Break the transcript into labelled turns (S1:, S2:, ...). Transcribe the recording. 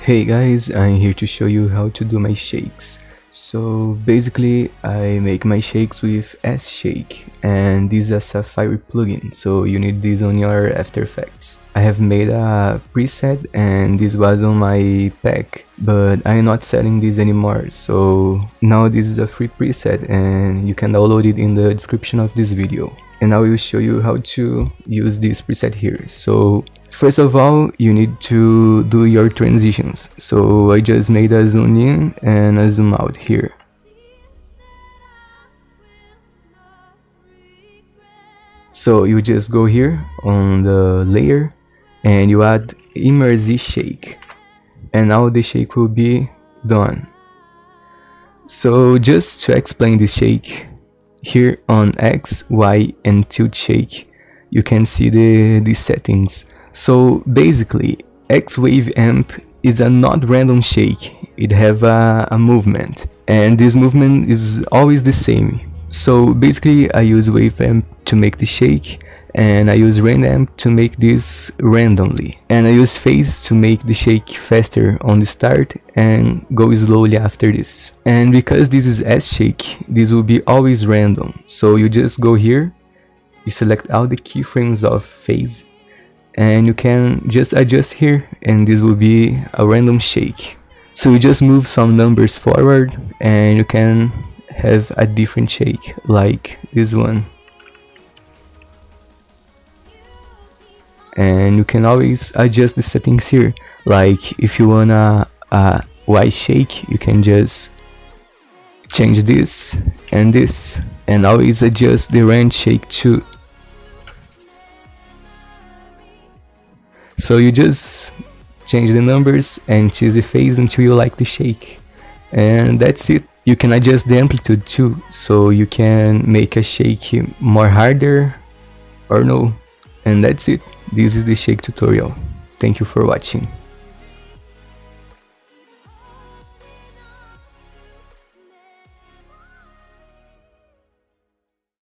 S1: Hey guys, I'm here to show you how to do my shakes. So basically I make my shakes with S-Shake, and this is a Safari plugin, so you need this on your After Effects. I have made a preset and this was on my pack, but I'm not selling this anymore, so now this is a free preset and you can download it in the description of this video. And I will show you how to use this preset here. So first of all, you need to do your transitions. So I just made a zoom in and a zoom out here. So you just go here on the layer and you add Immersive Shake, and now the shake will be done. So just to explain this shake, here on X, Y and tilt shake, you can see the settings. So basically, X wave amp is a not random shake, it have a movement, and this movement is always the same. So basically I use wave amp to make the shake, and I use rand amp to make this randomly, and I use phase to make the shake faster on the start and go slowly after this. And because this is S-Shake, this will be always random, so you just go here, you select all the keyframes of phase, and you can just adjust here and this will be a random shake. So you just move some numbers forward and you can have a different shake like this one. And you can always adjust the settings here, like if you want a Y shake, you can just change this, and always adjust the rand shake too. So you just change the numbers and choose the phase until you like the shake, and that's it. You can adjust the amplitude too, so you can make a shake more harder or no. And that's it. This is the shake tutorial. Thank you for watching.